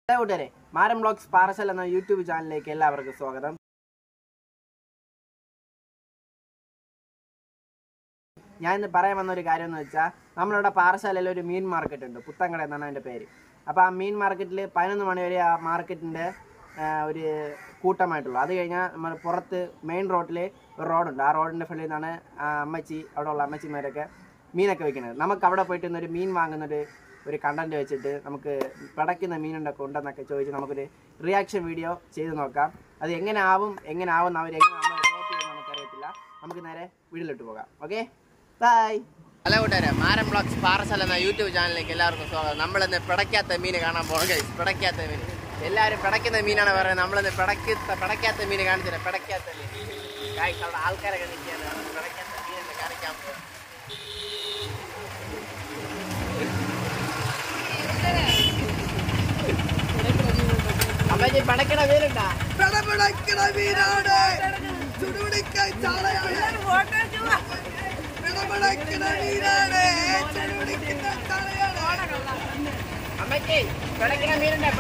കൂട്ടുകാരെ, Maram vlogs parcel എന്ന YouTube ചാനലിലേക്ക് എല്ലാവർക്കും സ്വാഗതം. ഞാൻ ഇന്ന് പറയാൻ വന്ന ഒരു കാര്യം എന്ന് വെച്ചാൽ, നമ്മളിവിടെ പാറശാലയിൽ ഒരു മീൻ മാർക്കറ്റ് ഉണ്ട്, പുത്തങ്കട എന്നാണ് അതിൻ്റെ പേര്. അപ്പോൾ ആ മീൻ മാർക്കറ്റിൽ 11 മണി വരെ ആ മാർക്കറ്റിൻ്റെ ഒരു കൂട്ടമായിട്ടുള്ളൂ. അത് കഴിഞ്ഞാൽ നമ്മൾ പുറത്ത് മെയിൻ റോഡിൽ ഒരു റോഡുണ്ട്. ആ റോഡിൻ്റെ ഫ്രണ്ടിൽ നിന്നാണ് അവിടെ ഉള്ള അമ്മച്ചിമാരൊക്കെ മീനൊക്കെ വെക്കുന്നത്. നമുക്ക് അവിടെ പോയിട്ട് ഇന്നൊരു മീൻ വാങ്ങുന്നൊരു കണ്ടന്റ് വെച്ചിട്ട് നമുക്ക് പിടയ്ക്കുന്ന മീനുണ്ടൊക്കെ ഉണ്ടെന്നൊക്കെ ചോദിച്ച് നമുക്കൊരു റിയാക്ഷൻ വീഡിയോ ചെയ്ത് നോക്കാം. അത് എങ്ങനെ ആവും അവർ എങ്ങനെ നമ്മൾ റിയാക്ട് ചെയ്യുമെന്ന് നമുക്കറിയത്തില്ല. നമുക്ക് നേരെ വീഡിയോയിലിട്ട് പോകാം. Okay, bye. ഹലോ കൂട്ടുകാരെ, മാരം വ്ളോഗ്സ് പാർസൽ എന്ന യൂട്യൂബ് ചാനലിലേക്ക് എല്ലാവർക്കും സ്വാഗതം. നമ്മളിന്ന് പിടയ്ക്കാത്ത മീൻ കാണാൻ പോകും. പിടയ്ക്കാത്ത മീൻ എല്ലാവരും പിടയ്ക്കുന്ന മീനാണ് പറയുന്നത്. നമ്മളിന്ന് പിടയ്ക്കാത്ത മീൻ കാണിച്ചില്ല. പിടയ്ക്കാത്ത മീൻ അവിടെ ആൾക്കാരൊക്കെ നിൽക്കുകയാണ്. പിടയ്ക്കാത്ത മീനെന്ന് കാണിക്കാൻ പോകും. അമ്മച്ചി പടക്കണ മീനുണ്ടാ? അമ്മച്ചി പിടക്കണ മീനുണ്ടാ?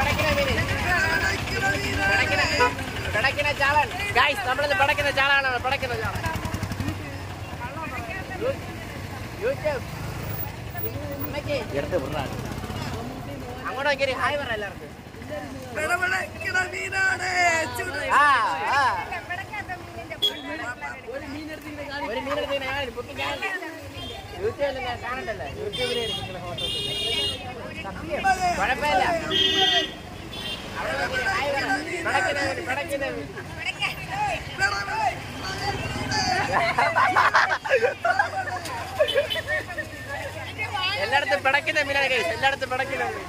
പിടക്കണ ചാളൻ. ഗൈസ്, നമ്മളിത് പിടക്കുന്ന ചാളാണ്. പിടക്കുന്ന ചാളൻ യൂട്യൂബ്. അമ്മച്ചി അങ്ങോട്ട് നോക്കി ഹായ് പറ എല്ലാവർക്കും. ഒരു മീനെടുത്ത് യൂട്യൂബിൽ കാണണ്ടല്ലേ? യൂട്യൂബിൽ കുഴപ്പമില്ല. എല്ലായിടത്തും പിടക്കുന്ന മീനാണ് ഗൈസ്. എല്ലായിടത്തും പിടക്കുന്ന മീൻ.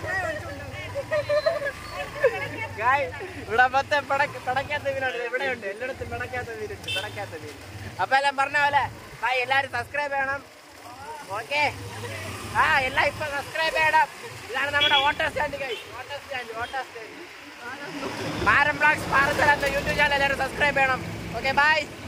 ഇവിടെ മൊത്തം പിടക്കാത്ത മീനാണ്. ഇവിടെ ഉണ്ട്, എല്ലായിടത്തും പിടക്കാത്ത മീനുണ്ട്. പിടക്കാത്ത മീൻ. അപ്പൊ എല്ലാം പറഞ്ഞ പോലെ എല്ലാരും സബ്സ്ക്രൈബ് ചെയ്യണം. ഓക്കെ, എല്ലാം ഇപ്പൊ സബ്സ്ക്രൈബ് ചെയ്യണം. ഇതാണ് നമ്മുടെ auto stand guys. Auto stand Maram vlogs parcel എന്ന യൂട്യൂബ് ചാനൽ എല്ലാവരും സബ്സ്ക്രൈബ് ചെയ്യണം. Okay, by.